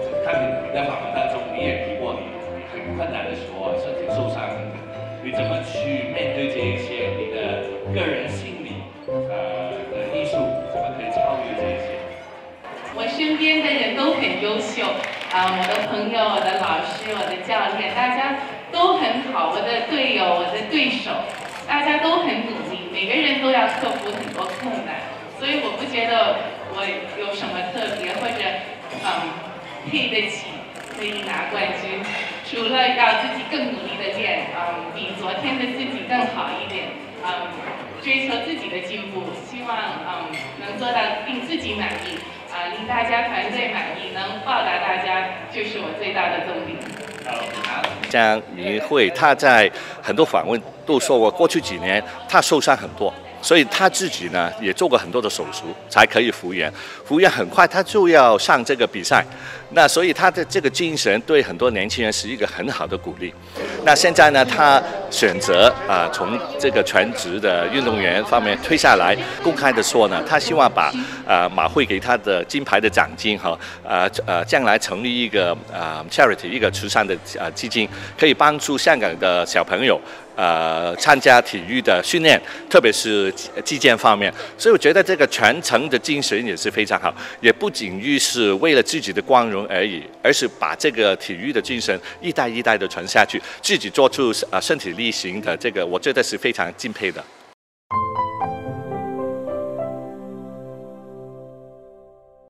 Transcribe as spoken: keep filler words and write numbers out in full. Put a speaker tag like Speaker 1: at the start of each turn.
Speaker 1: 看你在访问当中，你也提过你很困难的时候啊，身体受伤，你怎么去面对这一些？你的个人心理，呃的艺术，怎么可以超越这一些？
Speaker 2: 我身边的人都很优秀，啊、我的朋友、我的老师、我的教练，大家都很好，我的队友、我的对手，大家都很努力，每个人都要克服很多困难，所以我不觉得我有什么特别，或者嗯配得起可以拿冠军，除了要自己更努力的练，嗯，比昨天的自己更好一点，嗯，追求自己的进步，希望嗯能做到令自己满意。啊，令大家团队满意，能报答大家，就是我最大的动力。
Speaker 3: 江怡慧，她在很多访问都说过，过去几年她受伤很多，所以她自己呢也做过很多的手术，才可以复原。复原很快，她就要上这个比赛，那所以她的这个精神对很多年轻人是一个很好的鼓励。那现在呢，她选择啊、呃、从这个全职的运动员方面退下来，公开的说呢，她希望把呃马会给她的金牌的奖金和呃呃将来成立一个呃 charity 一个慈善的呃基金，可以帮助香港的小朋友呃参加体育的训练，特别是击剑方面。所以我觉得这个传承的精神也是非常好，也不仅于是为了自己的光荣而已，而是把这个体育的精神一代一代的传下去，自己做出呃身体力行的这个，我觉得是非常敬佩的。